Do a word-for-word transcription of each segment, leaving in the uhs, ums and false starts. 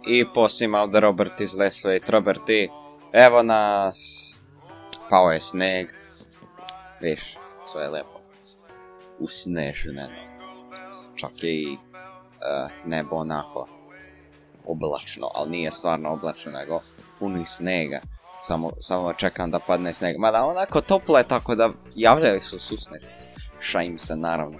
I poslije ovdje Robert iz Let's Play Robert i evo nas. Pao je sneg. Viš, sve je lepo. Usneženo. Čak je i uh, nebo onako oblačno, ali nije stvarno oblačno, nego puni snega. Samo, samo čekam da padne sneg. Mada onako toplo je, tako da javljaju su susnežnici. Šajim se naravno.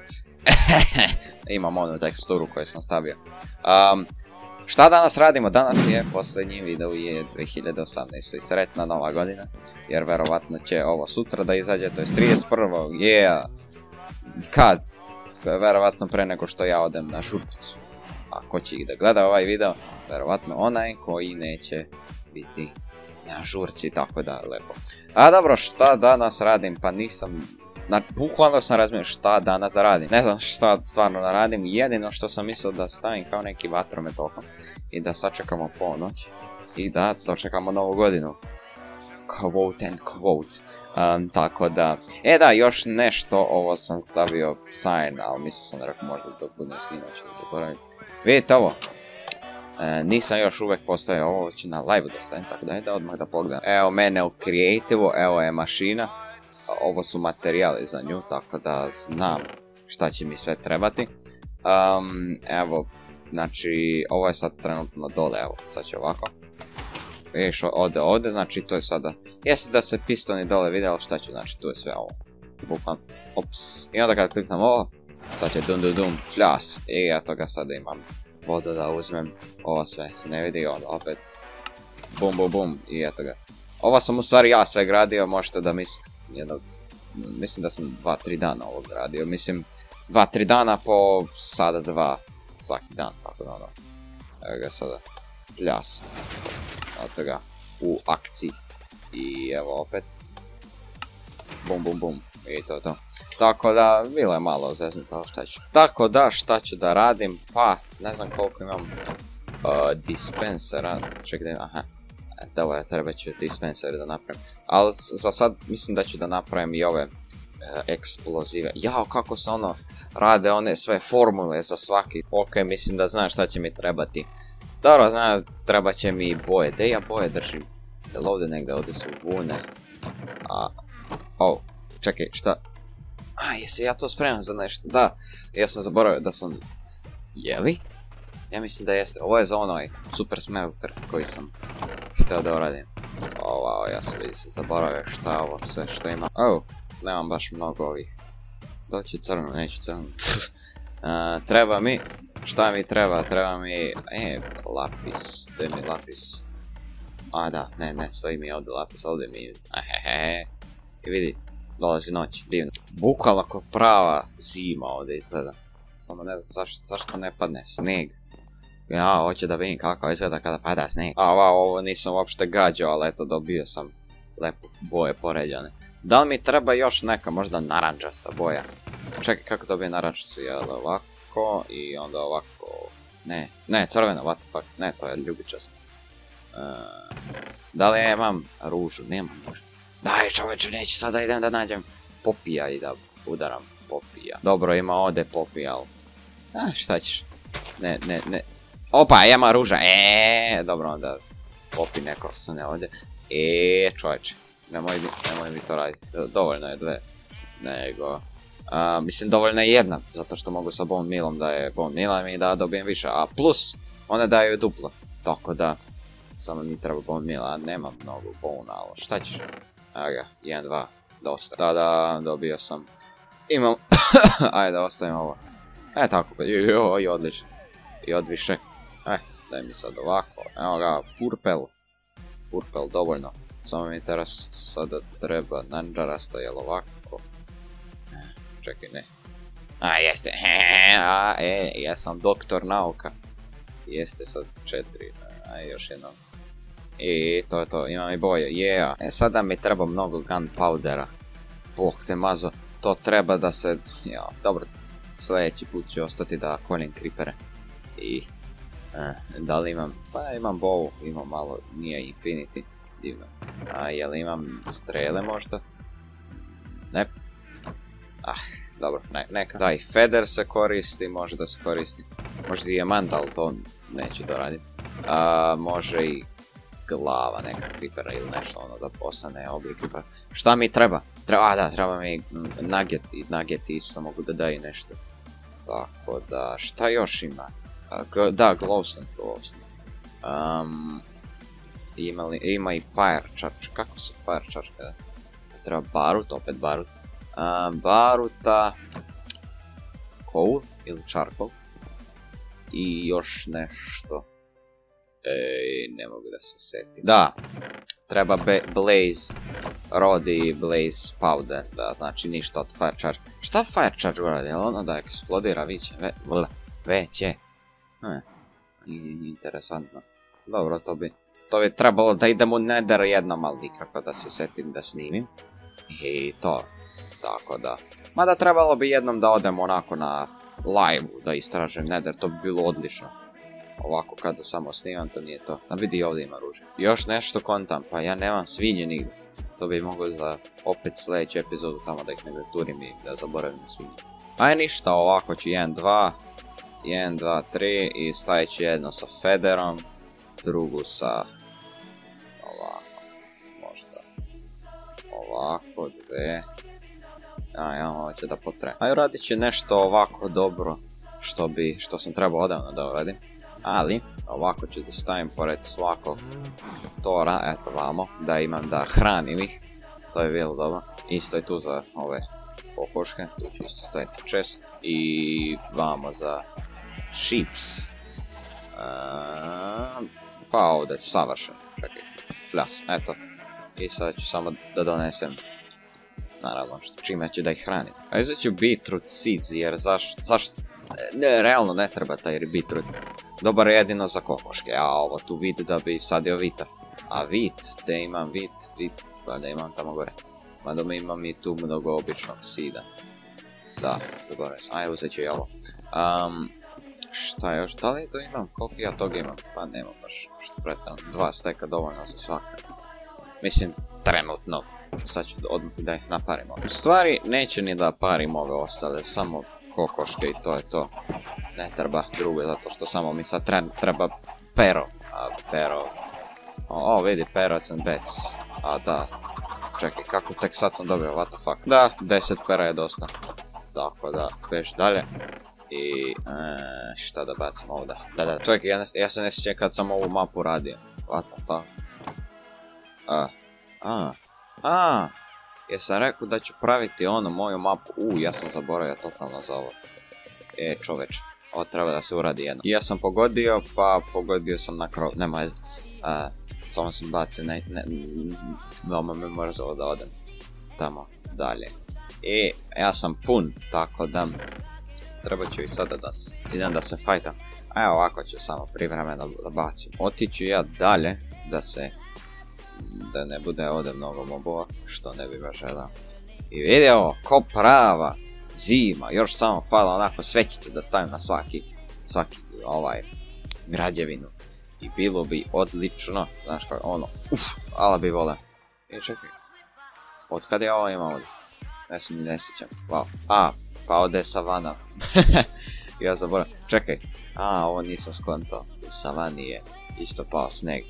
Imam onu teksturu koju sam stavio. Um, šta danas radimo? Danas je posljednji video je dvije hiljade osamnaeste. I sretna nova godina. Jer verovatno će ovo sutra da izađe. To je trideset prvog Yeah. Kad? Verovatno pre nego što ja odem na žurkicu. A ko će ih da gleda ovaj video? Verovatno onaj koji neće biti na žurci, tako da lepo. A dobro, šta danas radim? Pa nisam... Na, bukvalno sam razmišljao šta danas da radim. Ne znam šta stvarno da radim. Jedino što sam mislio da stavim kao neki vatromet oko. I da sačekamo ponoć. I da dočekamo novu godinu. Quote and quote. Um, tako da... E da, još nešto. Ovo sam stavio sign, ali mislio sam da rekao možda dok budem snimao ću da zaboravim. Vidite ovo. E, nisam još uvijek postavio ovo, ću na live da stavim, tako da je da odmah da pogledam. Evo mene u Creative-u, evo je mašina. Ovo su materijali za nju, tako da znam šta će mi sve trebati. Um, evo, znači, ovo je sad trenutno dole, evo, sad će ovako. Vidiš, ode, ode, znači to je sada... Jesi da se pistoni dole vide, ali šta ću, znači tu je sve ovo. Bukvalno, ops. I onda kad kliknem ovo, sad će dum dum dum, flas. I ja toga sada imam vodu da uzmem. Ovo sve se ne vidi, onda opet. Bum bum bum, i eto ga. Ovo sam u stvari ja sve gradio, možete da mislite jedno... Mislim da sam dva tri dana ovo gradio, mislim dva tri dana po sada dva svaki dan, tako da ono. Evo ga sada, flas. Eto ga, u akciji. I evo opet. Bum bum bum. I to to. Tako da, bilo je malo zeznuto, ali šta ću. Tako da, šta ću da radim? Pa, ne znam koliko imam uh, dispensera. Čekaj, aha. Dobro, treba ću dispenser da napravim. Ali za sad mislim da ću da napravim i ove uh, eksplozive. Jao, kako se ono rade one sve formule za svaki. Ok, mislim da znam šta će mi trebati. Dobro, znam, treba će mi boje. Gdje ja boje držim? Jel ovdje negdje, ovdje su vune. A, oh, čekaj, šta? A, jesi ja to spremam za nešto? Da, ja sam zaboravio da sam... Jeli? Ja mislim da jeste. Ovo je za onaj super smelter koji sam htio da uradim. Ovo, ja sam vidi se zaboravio šta je ovo sve što ima. Oh, nemam baš mnogo ovih. Doći crno, neću crno. uh, treba mi... Šta mi treba? Treba mi... E, lapis. Gdje mi lapis? A da, ne, ne, stoji mi ovdje lapis, ovdje mi... Ahehe. I vidi, dolazi noć, divno. Bukvalno ko prava zima ovdje izgleda. Samo ne znam zašto, zašto ne padne sneg. Ja, hoće da vidim kako izgleda kada pada sneg. A, va, ovo nisam uopšte gađao, ali eto, dobio sam lepo boje poređane. Da li mi treba još neka, možda narančasta boja? Čekaj, kako dobije narančastu, jel ovako i onda ovako... Ne, ne, crvena, what the fuck, ne, to je ljubičasta. Uh, da li ja imam ružu? Nemam ružu. Daj čoveče, neću sada idem da nađem popija i da udaram popija. Dobro, ima ovdje popija, ali... A, šta ćeš? Ne, ne, ne... Opa, ima ruža, eee, dobro onda popi neko se ne ovdje. Eee, čovječe, nemoj mi, nemoj mi to raditi, dovoljno je dve, nego, a, mislim dovoljno je jedna, zato što mogu sa bone mealom da je bone mealom i da dobijem više, a plus, one daju duplo, tako da, samo mi treba bone meal, a nema mnogo bone, ali šta ćeš, evo ga, jedan, dva, dosta, tada dobio sam, imam, ajde ostavim ovo, e tako, joj, odlično, i odviše. Eh, daj mi sad ovako, evo ga, purpel, purpel, dovoljno, samo mi teraz sada treba nanđarasta, jel ovako, čekaj, ne, a jeste, a, e, ja sam doktor nauka, jeste sad četiri, a još jednom, i to je to, imam i boje, yeah, e sada mi treba mnogo gunpowdera, bog te mazo, to treba da se, ja, dobro, sljedeći put ću ostati da kolim creepere, i... Eh, da li imam, pa imam bow, imam malo, nije infinity, divno. A jel imam strele možda? Ne. Ah, dobro, ne, neka. Da, i feather se koristi, može da se koristi. Možda dijamant, ali to neću da radim. A, može i glava neka creepera ili nešto ono da postane oblik creepera. Šta mi treba? Treba, a da, treba mi nuggeti, nuggeti isto mogu da daju nešto. Tako da, šta još ima? A, g da, glowstone, glowstone. Um, ima, li, ima i fire charge, kako se fire charge kada? Treba barut, opet barut. Uh, baruta, coal ili charcoal. I još nešto. Ej, ne mogu da se setim. Da, treba blaze rod i blaze powder, da, znači ništa od fire charge. Šta fire charge uradi? Je li ono da eksplodira viće? Ve, vl, veće. Hm, interesantno. Dobro, to bi, to bi trebalo da idem u Nether jednom, ali nikako da se setim da snimim. I to, tako da. Mada trebalo bi jednom da odem onako na live-u da istražem Nether, to bi bilo odlično. Ovako kada samo snimam, to nije to. Da vidi, ovdje ima ruže. Još nešto kontam, pa ja nemam svinje nigdje. To bi mogao za opet sljedeću epizodu, samo da ih ne turim i da zaboravim na svinje. Aj ništa, ovako ću jedan, dva, jedan, dva, tri i stavit ću jedno sa Federom, drugu sa ovako, možda ovako, dve. A ja, ovo će da potrebe. Aj radit ću nešto ovako dobro, što bi, što sam trebao odavno da uradim. Ali, ovako ću da stavim pored svakog tora, eto vamo, da imam da hranim ih. To je bilo dobro. Isto je tu za ove kokoške, tu ću isto staviti chest. I vamo za sheeps. Eee, pa ovdje savršen, čekaj, flas, eto. I sad ću samo da donesem, naravno, čime ću da ih hranim. A izat ću beetroot seeds, jer zašto, zašto, ne, realno ne treba taj beetroot. Dobar je jedino za kokoške, a ovo tu vid da bi sadio vita. A vit, te imam vit, vit, pa da imam tamo gore. Mada mi imam i tu mnogo običnog sida. Da, zaboravim sam, aj uzet ću i ovo. Um, šta još, da li to imam, koliko ja toga imam? Pa nemam baš, što pretram, dva steka dovoljno za svaka. Mislim, trenutno, sad ću odmah da ih naparimo. U stvari, neću ni da parim ove ostale, samo kokoške i to je to. Ne treba drugo, zato što samo mi sad treba pero. A pero... O, o vidi, perots and bats. A da. Čekaj, kako tek sad sam dobio, what the fuck. Da, deset pera je dosta. Tako da, beš dalje. I... E, šta da bacim ovdje? Da, da, čekaj, ja, ja se ne sjećam kad sam ovu mapu radio. What the fuck. A, a, a. Jesam rekao da ću praviti onu moju mapu. U, ja sam zaboravio totalno za ovo. E, čoveč, ovo treba da se uradi jedno. Ja sam pogodio, pa pogodio sam na krov, nema veze. Samo sam bacio, ne, ne, veoma me mrzalo da odem tamo dalje. I ja sam pun, tako da treba ću i sada da idem da se fajtam. A evo ovako ću samo privremeno da bacim. Otiću ja dalje da se, da ne bude ovdje mnogo mobova, što ne bi baš želao. I vidi ovo, ko prava zima, još samo fala onako svećice da stavim na svaki, svaki ovaj građevinu. I bilo bi odlično, znaš kako, ono, uff, ala bi vole. I čekaj, od kada je ovo ima ovdje? Ja se ni ne sjećam, wow, a, pa ovdje je savana. Ja zaboravim, čekaj, a, ovo nisam skontao, u savani je isto pao sneg.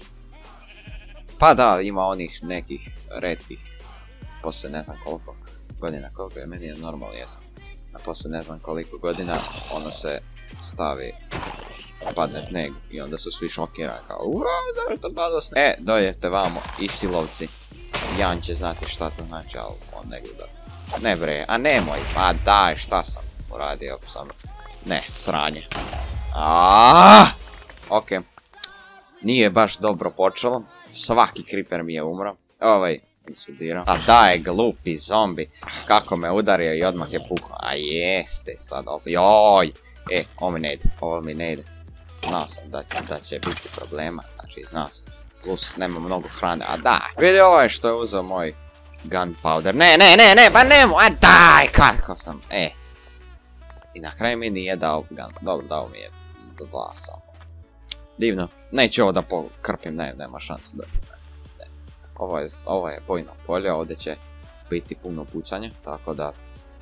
Pa da, ima onih nekih retkih, poslije ne znam koliko godina, koliko je meni je normalno jest. A poslije ne znam koliko godina, ono se stavi, padne sneg i onda su svi šokirani kao uaa, zašto to padlo sneg? E, dojete vamo, isilovci. Jan će znati šta to znači, ali on ne gleda. Ne bre, a nemoj, a daj, šta sam uradio sam. Ne, sranje. Aaaa! Okej. Nije baš dobro počelo. Svaki creeper mi je umro. Ovaj, insudirao. A daj, glupi zombi. Kako me udario i odmah je pukao. A jeste sad ovo. Joj! E, ovo mi ne ide, ovo mi ne ide. Znao sam da će, da će biti problema. Znači, znao sam. Plus, nema mnogo hrane. A daj! Vidi ovaj što je uzeo moj gunpowder. Ne, ne, ne, ne, pa nemo! A daj! Kako sam? E. I na kraju mi nije dao gun. Dobro, dao mi je dva samo. Divno. Neću ovo da pokrpim, ne, nema šanse da... Ne. Ovo je, ovo je bojno polje, ovdje će biti puno pucanja, tako da...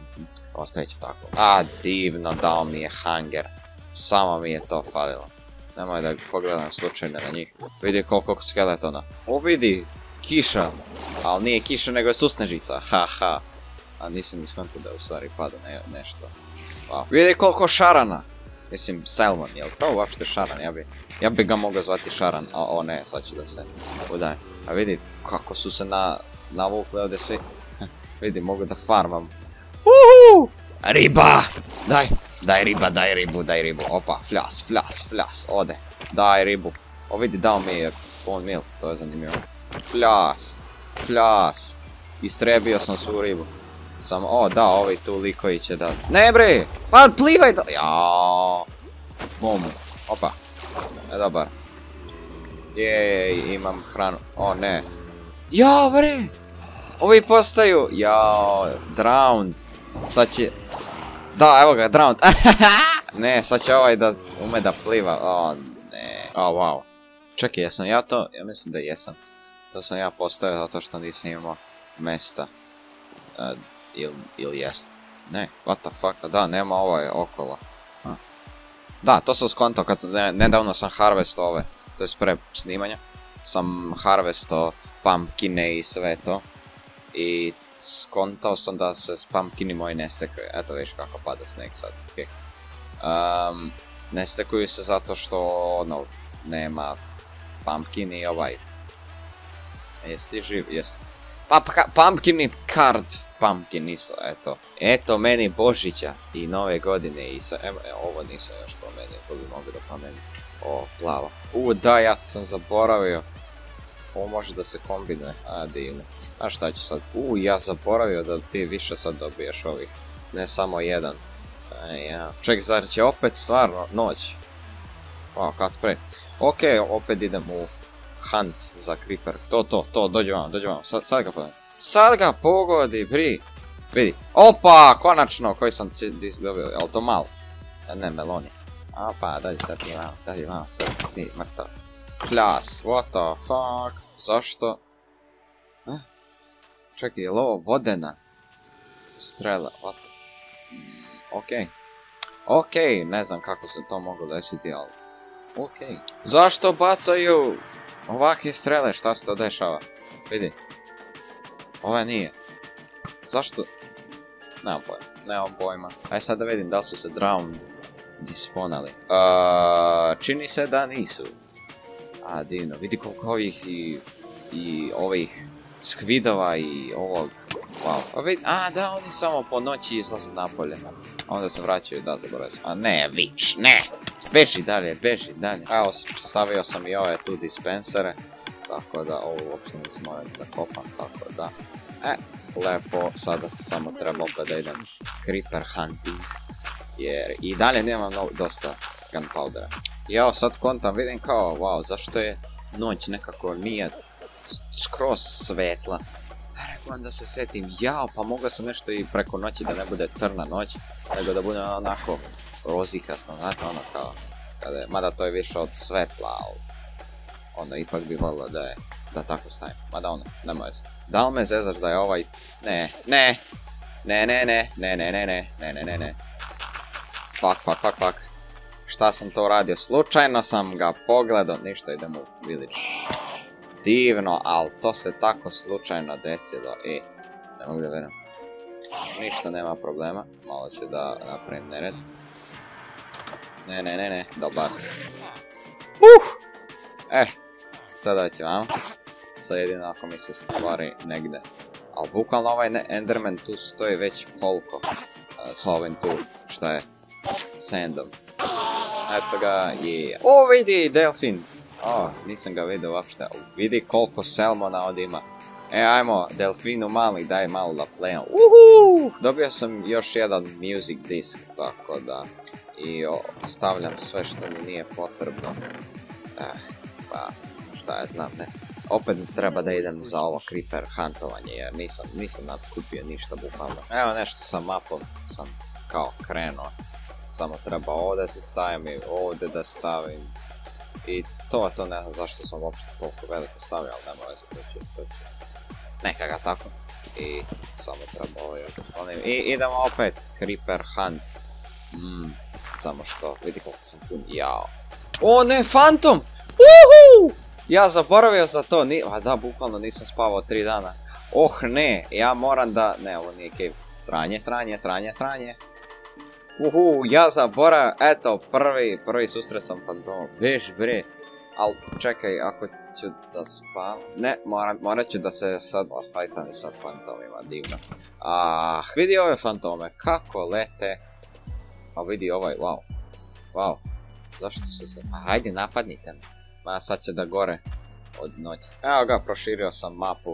Ostavit ću tako. A, divno, dao mi je hunger. Samo mi je to falilo. Nemoj da pogledam slučajno na njih. Vidi koliko skeletona. O vidi, kiša. Ali nije kiša nego je susnežica, haha. A nisam ni skontao da u stvari pada nešto. Wow. Vidi koliko šarana. Mislim, Salmon, jel to uopšte šaran? Ja bi, ja bi ga mogao zvati šaran, a o ne, sad ću da se udaj. A vidi kako su se na, navukli ovdje svi. Vidi, mogu da farmam. Uhu! Riba! Daj! Daj riba, daj ribu, daj ribu. Opa, flas, flas, flas, ode. Daj ribu. O vidi, dao mi je pun mil, to je zanimljivo. Flas, flas. Istrebio sam svu ribu. Samo, o da, ovi tu likovi će da... Ne bre! Pa plivaj da... Jaaaa. Bum. Opa. E, dobar. Jej, imam hranu. O ne. Ja bre! Ovi postaju... Jao, drowned. Sad će... Da, evo ga, drowned. Ne, sad će ovaj da ume da pliva. O ne. O, wow. Čekaj, jesam ja to? Ja mislim da jesam. To sam ja postavio zato što nisam imao mesta. Uh, ili il jest. Ne, what the fuck. Da, nema ovaj okolo. Huh. Da, to sam skontao kad sam, ne, nedavno sam harvestao ove. To je pre snimanja. Sam harvestao pumpkine i sve to. I skontao sam da se pumpkini moji ne stekaju. Eto viš kako pada sneg sad. Okay. Um, ne stekuju se zato što ono, nema pumpkin i ovaj. Jesi ti živ? Jesi. Pa, pa pumpkin card. Pumpkin nisu, eto. Eto meni Božića i nove godine i sve. Evo, ovo nisam još promenio, to bi mogli da promenim. O, plavo. U, da, ja sam zaboravio. Ovo može da se kombinuje. A, divno. A šta ću sad? U, ja zaboravio da ti više sad dobiješ ovih. Ne samo jedan. E, ja. Ček, zar će opet stvarno noć? O, kad pre. Ok, opet idem u hunt za creeper. To, to, to, dođe vam, dođe vam. Sad, sad ga pogledam. Sad ga pogodi, bri. Vidi. Opa, konačno, koji sam dobio. Je li to malo? Ne, meloni. Opa, dođi sad ti vam, dođi vam, sad ti mrtav. Plas, what the fuck? Zašto? Eh? Čekaj, je li ovo vodena strela? What the fuck? Mm, okej. Okej, ne znam kako se to moglo desiti, ali... Okej. Zašto bacaju ovakve strele? Šta se to dešava? Vidi. Ova nije. Zašto? Nemam pojma. Nemam pojma. Ajde sad da vidim da li su se drowned disponali. Uh, čini se da nisu. A, divno. Vidi koliko ovih i... I ovih... skvidova i ovog... Wow. A, vidi, a da, oni samo po noći izlaze napolje. Onda se vraćaju, da, zaboravim. A ne, vič, ne! Beži dalje, beži dalje. Evo, stavio sam i ove tu dispensere. Tako da, ovo uopšte nisam morao da kopam, tako da... E, lepo, sada samo treba opet da idem creeper hunting. Jer i dalje nemam no, dosta gunpowdera. I evo sad kontam, vidim kao, wow, zašto je noć nekako nije skroz svetla. Rekao da se setim, jao, pa mogao sam nešto i preko noći da ne bude crna noć, nego da bude onako rozikasno, znate, ono kao, kada je, mada to je više od svetla, ali onda ipak bi volio da je, da tako stavim, mada ono, nemoj se. Da li me zezaš da je ovaj, ne, ne, ne, ne, ne, ne, ne, ne, ne, ne, ne, ne, ne, fuck, fuck, fuck, fuck, šta sam to radio, slučajno sam ga pogledao, ništa, idemo u village. Divno, ali to se tako slučajno desilo, e, ne mogu da verujem. Ništa, nema problema, malo ću da napravim nered. Ne, ne, ne, ne, dobar. Uh! Eh, sada će vam. Sad jedino ako mi se stvari negde. Ali bukvalno ovaj Enderman tu stoji već koliko. S ovim tu, šta je, sandom. Eto ga, je. O, vidi, delfin! O, nisam ga vidio uopšte. Vidi koliko salmona ovdje ima. E, ajmo, delfinu mali, daj malo da playam. Uhu! Dobio sam još jedan music disk, tako da... I o, stavljam sve što mi nije potrebno. Eh, pa, šta ja znam, ne. Opet treba da idem za ovo creeper huntovanje, jer nisam, nisam nakupio ništa bukvalno. Evo nešto sa mapom, sam kao krenuo. Samo treba ovdje se stavim i ovdje da stavim. I to, to ne znam zašto sam uopšte toliko veliko stavio, ali nema veze, to će, to će. Neka ga tako. I samo treba ovo još da spomenim. I idemo opet, creeper hunt. Mmm, samo što, vidi koliko sam pun, jao. O ne, fantom! Uhu! Ja zaboravio za to, ni... A da, bukvalno nisam spavao tri dana. Oh ne, ja moram da... Ne, ovo nije cave. Sranje, sranje, sranje, sranje. Uhu, ja zaboravio, eto, prvi, prvi susret sam fantomom. Beš bre. Al, čekaj, ako ću da spavam... Ne, moram, morat ću da se sad fajtam i sa fantomima, divno. Ah, vidi ove fantome, kako lete. A vidi ovaj, wow. Wow. Zašto se se... Pa hajde, napadnite me. Ma sad će da gore od noći. Evo ga, proširio sam mapu.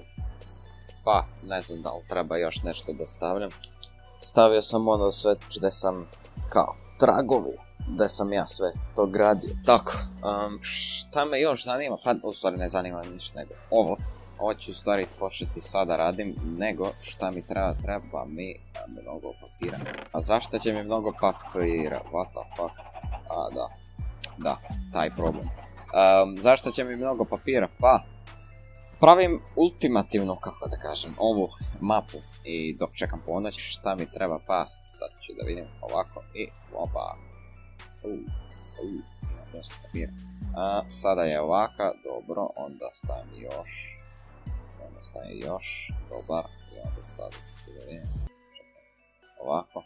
Pa, ne znam da li treba još nešto da stavljam. Stavio sam ono sve gdje sam, kao, tragovi. Gdje sam ja sve to gradio. Tako, um, šta me još zanima? Pa, u stvari ne zanima ništa nego ovo. Ovo ću u stvari početi sada radim, nego šta mi treba, treba mi mnogo papira. A zašto će mi mnogo papira? What the fuck? A, da. Da, taj problem. Um, zašto će mi mnogo papira? Pa, pravim ultimativno, kako da kažem, ovu mapu. I dok čekam ponoć, šta mi treba? Pa, sad ću da vidim ovako i opa. Uh, uh, imam dosta papira. Uh, sada je ovaka, dobro, onda stavim još. Onda stavim još, dobar. I onda sada ću da vidim. Ovako.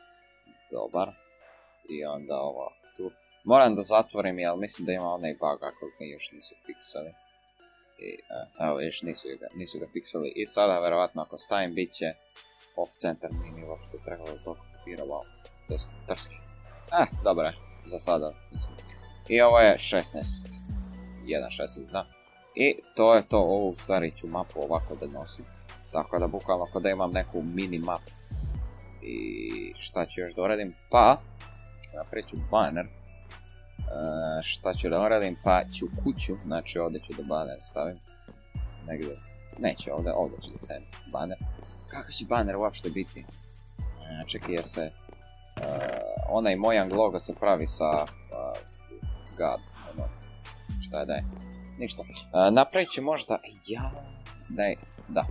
Dobar. I onda ovo tu. Moram da zatvorim, jer mislim da ima onaj bug ako ga još nisu fiksali. I, uh, evo, još nisu ga, nisu ga fiksali. I sada, verovatno, ako stavim, bit će off-center, nije mi uopšte trebalo toliko papira, wow. To jest, trski. Eh, dobro je, za sada, mislim. I ovo je šesnaest. jedan šesnaest, da. I to je to, ovu u stvari ću mapu ovako da nosim. Tako da, bukvalno, kod da imam neku mini mapu. I šta ću još da uradim? Pa, napravit ću banner. Uh, šta ću da uradim? Pa ću kuću, znači ovdje ću da banner stavim. Negdje, neće ovdje, ovdje ću da stavim banner. Kako će banner uopšte biti? Uh, čekaj, je se... Uh, onaj Mojang logo se pravi sa... Uh, God, ono... Šta je, daj? Ništa. Uh, napravit ću možda... Ja... Daj, da.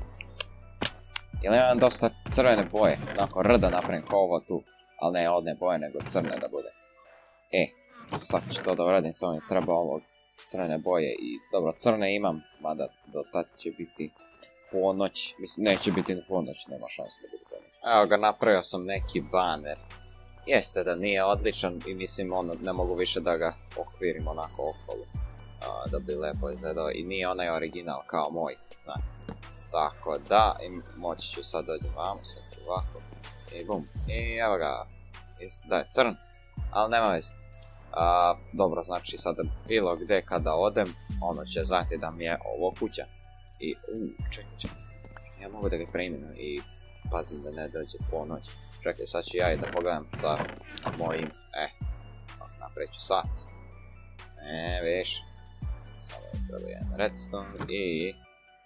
Ili imam dosta crvene boje, onako rda napravim kao ovo tu. Ali ne odne boje, nego crne da bude. E, sad ću to da uradim, samo mi treba ovog crvene boje i dobro, crne imam, mada do tad će biti ponoć, mislim neće biti ni ponoć, nema šanse da bude ponoć. Evo ga, napravio sam neki baner. Jeste da nije odličan i mislim ono, ne mogu više da ga okvirim onako okolo, a, da bi lepo izgledao i nije onaj original kao moj, znate. Tako da, i moći ću sad dođem vamo, sad ću ovako, i bum, i evo ga, jeste da je crn, ali nema veze. A, dobro, znači sada bilo gdje kada odem, ono će znati da mi je ovo kuća. I, uuu, čekaj, čekaj, ja mogu da ga preimenujem i pazim da ne dođe ponoć. Čekaj, sad ću ja i da pogledam sa mojim, eh, napravit ću sat. E, viš, samo je treba jedan redstone i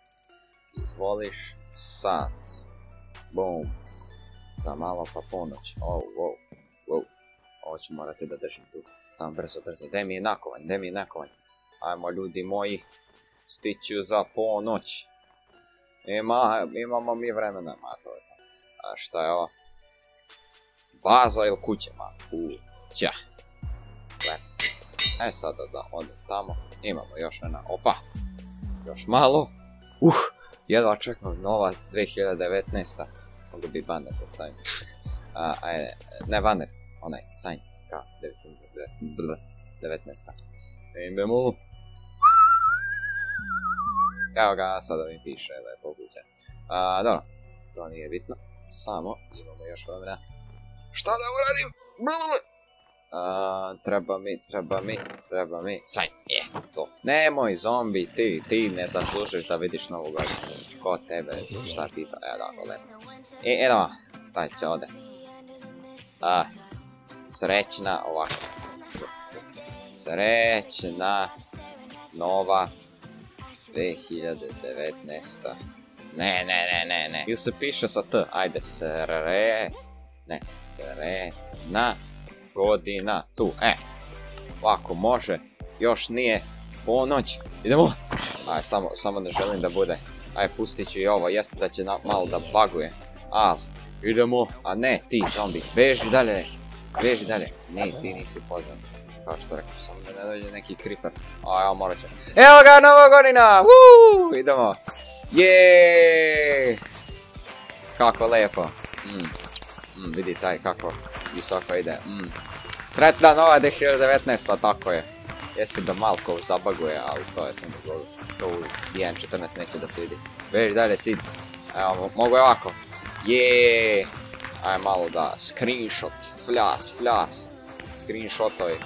izvoliš sat. Boom, za malo pa ponoć, oh, wow, wow, ovo ću morati da držim tu. Samo brzo, brzo, gdje mi je nakovanj, gdje mi je nakovanj. Ajmo ljudi moji, stiću za ponoć. Ima, imamo mi vremena, ma to je to. A šta je ovo? Baza ili kuća, ma kuća. Lepo. E sada da odem tamo, imamo još jedna, opa. Još malo. Uh, jedva čekam nova dve hiljade devetnaesta. Mogu bi banner da stavim. A, ajde, ne banner, onaj, sajn. Kao, devetnaesta. Idemo. Evo ga, sada mi piše lepo kuća. A, dobro, to nije bitno. Samo, imamo još vremena. Šta da uradim? A, treba mi, treba mi, treba mi. Sajn, je, to. Nemoj zombi, ti, ti ne zaslužiš da vidiš novu godinu. Ko tebe, šta pita, evo da, lepo. I, evo, stavit će ovdje. A, srećna, ovako. Srećna, nova, dve hiljade devetnaesta. Ne, ne, ne, ne, ne. Ili se piše sa T, ajde, sre... Ne, sretna godina, tu, e. Ovako, može, još nije ponoć. Idemo. Aj, samo, samo ne želim da bude. Aj, pustit ću i ovo, jeste da će na, malo da buguje. Ali, idemo, a ne, ti zombi, beži dalje. Beži dalje. Ne, ti nisi pozvan. kao što rekao, samo da ne dođe neki creeper. A ja morat ću. Evo ga, nova godina! Woo! Idemo! Jeeeeee! Kako lepo. Mm. Mm, vidi taj kako visoko ide. Mm. Sretna nova dvije hiljade devetnaesta, tako je. Jesi da malko zabaguje, ali to je samo dobro. To u jedan četrnaest neće da se vidi. Već dalje sid. Evo, mogu je ovako. Jeeeeee! Aj malo da, screenshot, flas, flas. Screenshotovi.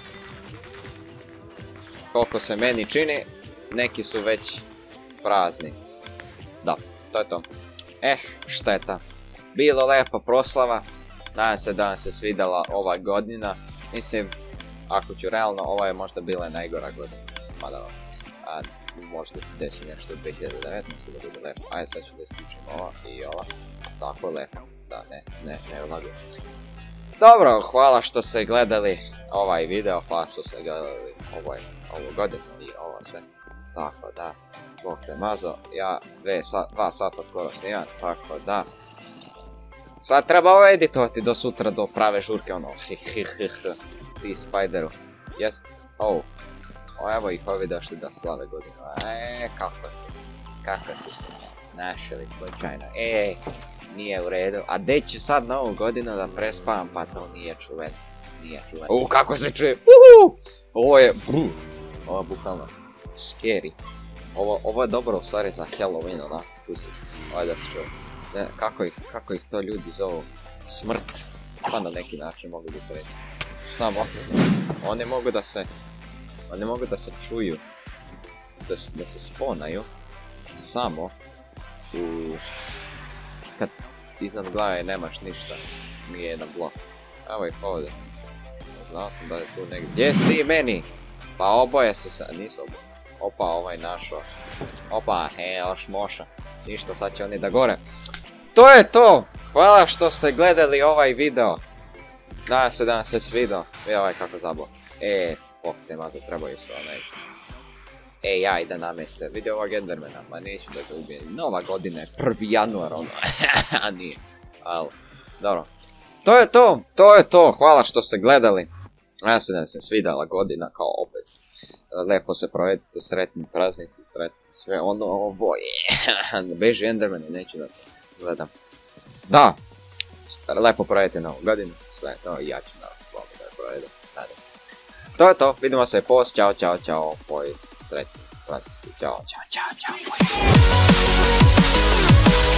Koliko se meni čini, neki su već prazni. Da, to je to. Eh, šteta. Bilo lepa proslava. Nadam se da vam se svidjela ova godina. Mislim, ako ću realno, ova je možda bila najgora godina. Mada, a, možda se desi nešto dvije hiljade devetnaeste da bude lepo. Ajde, sad ću da isključim ova i ova. Tako lepo. Da, ne, ne, ne lagu. Dobro, hvala što ste gledali ovaj video, hvala što ste gledali ovaj, ovu godinu i ovo sve. Tako da, Bog te mazo, ja dve sa, dva sata skoro snimam, tako da. Sad treba ovo editovati do sutra, do prave žurke, ono, hih hih hih, ti Spideru. Jes, oh, o, evo ih ovi došli da slave godinu, eee, kako si, kako si se našli slučajno, eee. Nije u redu, a gdje ću sad novu godinu da prespavam, pa to nije čuveno, nije čuveno. Uuu, kako se čuje, uhu! Ovo je, brr, ovo je bukvalno scary. Ovo, ovo je dobro u stvari za Halloween, onak, pustiš, ovo je da se čuje. Ne, kako ih, kako ih to ljudi zovu, smrt, pa na neki način mogu bi se reći. Samo, oni mogu da se, oni mogu da se čuju, da, da se sponaju, samo u... kad iznad glave nemaš ništa, mi je jedan blok. Evo ih ovdje. Znao sam da je tu negdje. Gdje si ti meni? Pa oboje se sa... nisu oboje. Opa, ovaj našao. Opa, he, još moša. Ništa, sad će oni da gore. To je to! Hvala što ste gledali ovaj video. Nadam se da vam se svidio. Vidi ovaj kako zabao. E, pok te mazo, trebaju se onaj... A I da nameste, vidi ovog Endermana, ma neću da ga ubijem, nova godina je prvi januar, ono, a nije, ali, dobro. To je to, to je to, hvala što ste gledali, ja se da se svidjela godina, kao opet, lepo se provedite, sretni praznici, sretni sve, ono, ovo je, beži Enderman i neću da te gledam. Da, lepo provedite novu godinu, sve to i ja ću da vam da provedem, nadam se. To je to, vidimo se, post, čao, čao, čao, poj, sretni, pratite se, čao, čao, čao, čao, poj.